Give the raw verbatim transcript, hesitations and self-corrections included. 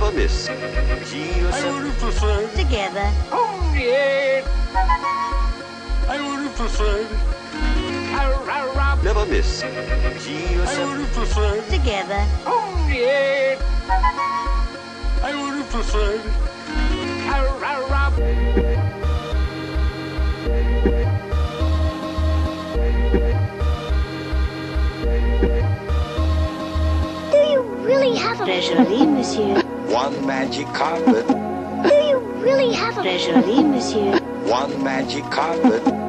Never miss. I would have preferred. Together. Oh, yeah. I would have preferred. Never miss. I would have preferred. Together. Oh, yeah. I would have preferred. Do you really have a Treasury, monsieur. One magic carpet. Do you really have a Treasury, monsieur. One magic carpet.